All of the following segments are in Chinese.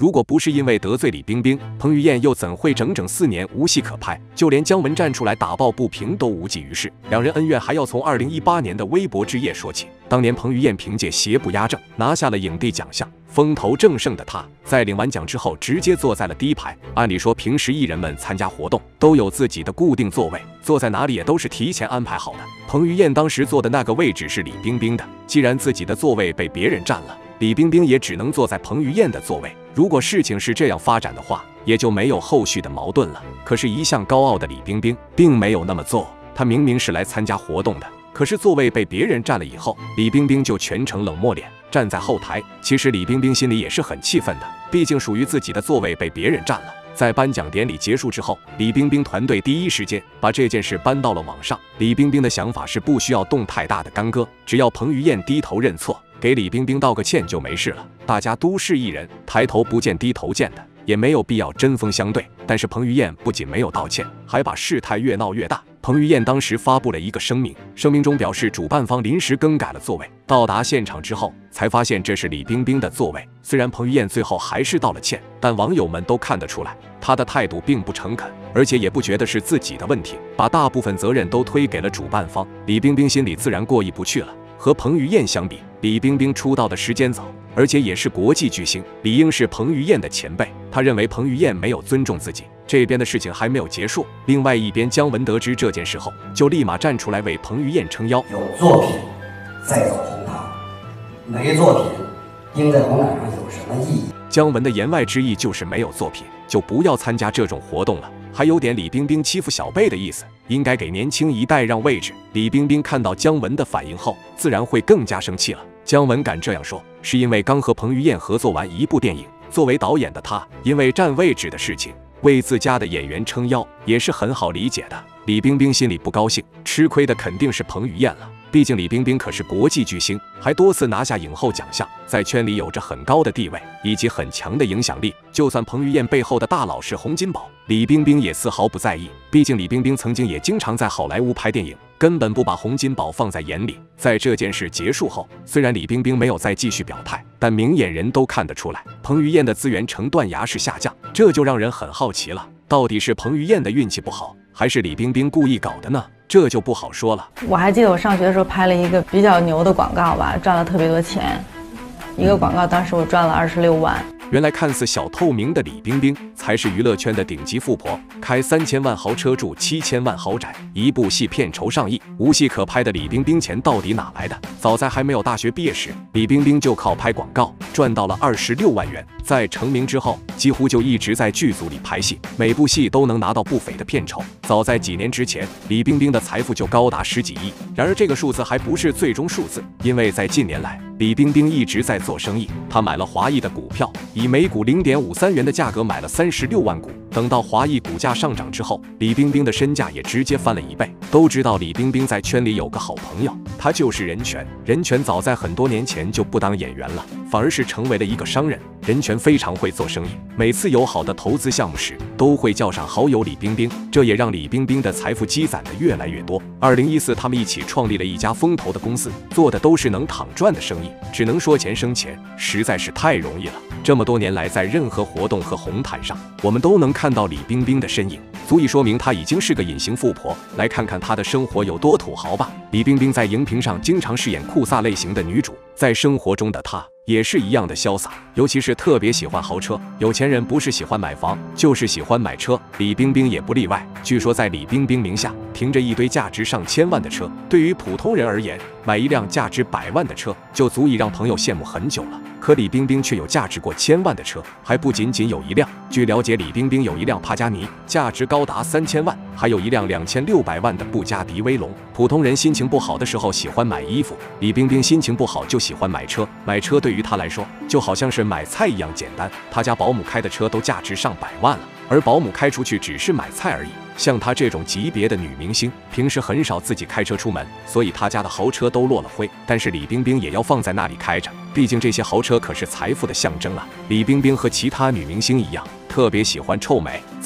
如果不是因为得罪李冰冰，彭于晏又怎会整整4年无戏可拍？就连姜文站出来打抱不平都无济于事。两人恩怨还要从2018年的微博之夜说起。当年彭于晏凭借邪不压正拿下了影帝奖项，风头正盛的他，在领完奖之后直接坐在了第一排。按理说，平时艺人们参加活动都有自己的固定座位，坐在哪里也都是提前安排好的。彭于晏当时坐的那个位置是李冰冰的，既然自己的座位被别人占了，李冰冰也只能坐在彭于晏的座位。如果事情是这样发展的话，也就没有后续的矛盾了。可是，一向高傲的李冰冰并没有那么做，她明明是来参加活动的，可是座位被别人占了以后，李冰冰就全程冷漠脸，站在后台。其实李冰冰心里也是很气愤的，毕竟属于自己的座位被别人占了。在颁奖典礼结束之后，李冰冰团队第一时间把这件事搬到了网上。李冰冰的想法是不需要动太大的干戈，只要彭于晏低头认错，给李冰冰道个歉就没事了。大家都是艺人，抬头不见低头见的，也没有必要针锋相对。但是彭于晏不仅没有道歉，还把事态越闹越大。彭于晏当时发布了一个声明，声明中表示主办方临时更改了座位，到达现场之后才发现这是李冰冰的座位。虽然彭于晏最后还是道了歉，但网友们都看得出来，他的态度并不诚恳，而且也不觉得是自己的问题，把大部分责任都推给了主办方。李冰冰心里自然过意不去了。和彭于晏相比，李冰冰出道的时间早，而且也是国际巨星，理应是彭于晏的前辈。他认为彭于晏没有尊重自己。这边的事情还没有结束，另外一边姜文得知这件事后，就立马站出来为彭于晏撑腰。 有作品再走红毯，没作品盯在红毯上有什么意义？ 姜文的言外之意就是没有作品就不要参加这种活动了，还有点李冰冰欺负小辈的意思，应该给年轻一代让位置。李冰冰看到姜文的反应后，自然会更加生气了。姜文敢这样说，是因为刚和彭于晏合作完一部电影，作为导演的他，因为占位置的事情为自家的演员撑腰，也是很好理解的。李冰冰心里不高兴，吃亏的肯定是彭于晏了。毕竟李冰冰可是国际巨星，还多次拿下影后奖项，在圈里有着很高的地位以及很强的影响力。就算彭于晏背后的大佬是洪金宝，李冰冰也丝毫不在意。毕竟李冰冰曾经也经常在好莱坞拍电影，根本不把洪金宝放在眼里。在这件事结束后，虽然李冰冰没有再继续表态，但明眼人都看得出来，彭于晏的资源呈断崖式下降。这就让人很好奇了，到底是彭于晏的运气不好，还是李冰冰故意搞的呢？这就不好说了。 我还记得我上学的时候拍了一个比较牛的广告吧，赚了特别多钱，一个广告当时我赚了26万。 原来看似小透明的李冰冰，才是娱乐圈的顶级富婆，开3000万豪车，住7000万豪宅，一部戏片酬上亿，无戏可拍的李冰冰钱到底哪来的？早在还没有大学毕业时，李冰冰就靠拍广告赚到了26万元。在成名之后，几乎就一直在剧组里拍戏，每部戏都能拿到不菲的片酬。早在几年之前，李冰冰的财富就高达10几亿。然而这个数字还不是最终数字，因为在近年来，李冰冰一直在做生意，她买了华谊的股票，以每股0.53元的价格买了36万股。等到华谊股价上涨之后，李冰冰的身价也直接翻了1倍。都知道李冰冰在圈里有个好朋友，他就是任泉。任泉早在很多年前就不当演员了，反而是成为了一个商人。任泉非常会做生意，每次有好的投资项目时，都会叫上好友李冰冰，这也让李冰冰的财富积攒的越来越多。2014，他们一起创立了一家风投的公司，做的都是能躺赚的生意，只能说钱生钱，实在是太容易了。这么多年来，在任何活动和红毯上，我们都能看到李冰冰的身影，足以说明她已经是个隐形富婆。来看看她的生活有多土豪吧。李冰冰在荧屏上经常饰演酷飒类型的女主，在生活中的她也是一样的潇洒，尤其是特别喜欢豪车。有钱人不是喜欢买房，就是喜欢买车，李冰冰也不例外。据说在李冰冰名下停着一堆价值上千万的车，对于普通人而言，买一辆价值100万的车就足以让朋友羡慕很久了。可李冰冰却有价值过1000万的车，还不仅仅有一辆。据了解，李冰冰有一辆帕加尼，价值高达3000万，还有一辆2600万的布加迪威龙。普通人心情不好的时候喜欢买衣服，李冰冰心情不好就喜欢买车。买车对于她来说就好像是买菜一样简单，她家保姆开的车都价值上100万了，而保姆开出去只是买菜而已。像她这种级别的女明星，平时很少自己开车出门，所以她家的豪车都落了灰。但是李冰冰也要放在那里开着，毕竟这些豪车可是财富的象征啊。李冰冰和其他女明星一样，特别喜欢臭美。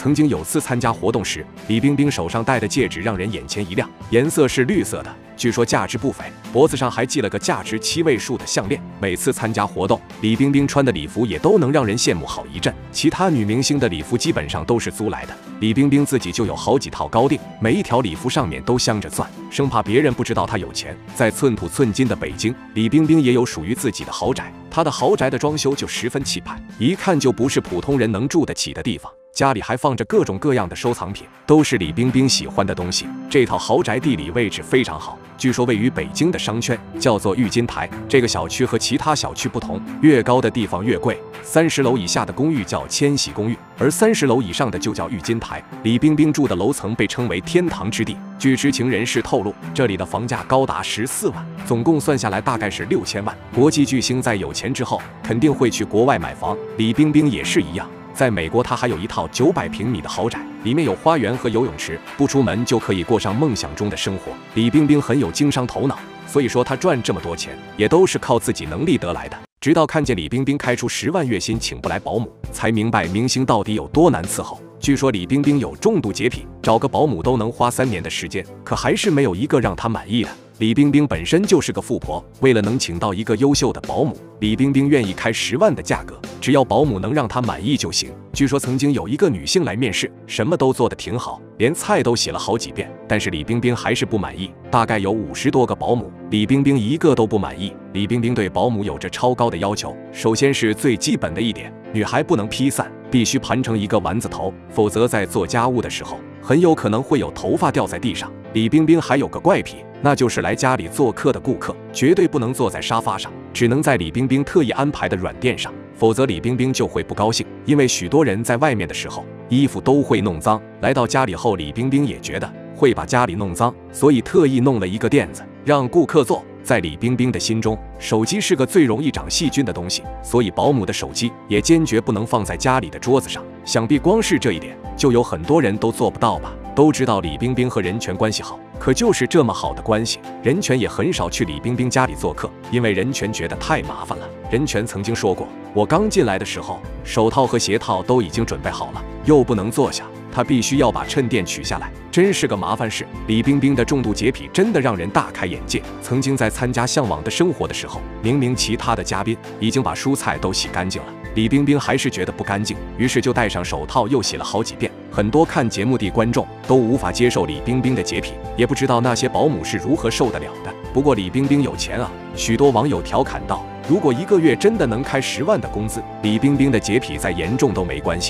曾经有次参加活动时，李冰冰手上戴的戒指让人眼前一亮，颜色是绿色的，据说价值不菲，脖子上还系了个价值7位数的项链。每次参加活动，李冰冰穿的礼服也都能让人羡慕好一阵。其他女明星的礼服基本上都是租来的，李冰冰自己就有好几套高定，每一条礼服上面都镶着钻，生怕别人不知道她有钱。在寸土寸金的北京，李冰冰也有属于自己的豪宅，她的豪宅的装修就十分气派，一看就不是普通人能住得起的地方。家里还放着各种各样的收藏品，都是李冰冰喜欢的东西。这套豪宅地理位置非常好，据说位于北京的商圈，叫做玉金台。这个小区和其他小区不同，越高的地方越贵。30楼以下的公寓叫千禧公寓，而30楼以上的就叫玉金台。李冰冰住的楼层被称为天堂之地。据知情人士透露，这里的房价高达14万，总共算下来大概是6000万。国际巨星在有钱之后，肯定会去国外买房，李冰冰也是一样。在美国，他还有一套900平米的豪宅，里面有花园和游泳池，不出门就可以过上梦想中的生活。李冰冰很有经商头脑，所以说她赚这么多钱，也都是靠自己能力得来的。直到看见李冰冰开出10万月薪请不来保姆，才明白明星到底有多难伺候。据说李冰冰有重度洁癖，找个保姆都能花3年的时间，可还是没有一个让她满意的。李冰冰本身就是个富婆，为了能请到一个优秀的保姆，李冰冰愿意开10万的价格，只要保姆能让她满意就行。据说曾经有一个女性来面试，什么都做得挺好，连菜都洗了好几遍，但是李冰冰还是不满意。大概有50多个保姆，李冰冰一个都不满意。李冰冰对保姆有着超高的要求，首先是最基本的一点，女孩不能披散，必须盘成一个丸子头，否则在做家务的时候，很有可能会有头发掉在地上。李冰冰还有个怪癖，那就是来家里做客的顾客绝对不能坐在沙发上，只能在李冰冰特意安排的软垫上，否则李冰冰就会不高兴。因为许多人在外面的时候，衣服都会弄脏，来到家里后，李冰冰也觉得会把家里弄脏，所以特意弄了一个垫子让顾客坐。在李冰冰的心中，手机是个最容易长细菌的东西，所以保姆的手机也坚决不能放在家里的桌子上。想必光是这一点，就有很多人都做不到吧。都知道李冰冰和任泉关系好，可就是这么好的关系，任泉也很少去李冰冰家里做客，因为任泉觉得太麻烦了。任泉曾经说过，我刚进来的时候，手套和鞋套都已经准备好了，又不能坐下，他必须要把衬垫取下来，真是个麻烦事。李冰冰的重度洁癖真的让人大开眼界。曾经在参加《向往的生活》的时候，明明其他的嘉宾已经把蔬菜都洗干净了，李冰冰还是觉得不干净，于是就戴上手套又洗了好几遍。很多看节目的观众都无法接受李冰冰的洁癖，也不知道那些保姆是如何受得了的。不过李冰冰有钱啊，许多网友调侃道，如果一个月真的能开10万的工资，李冰冰的洁癖再严重都没关系。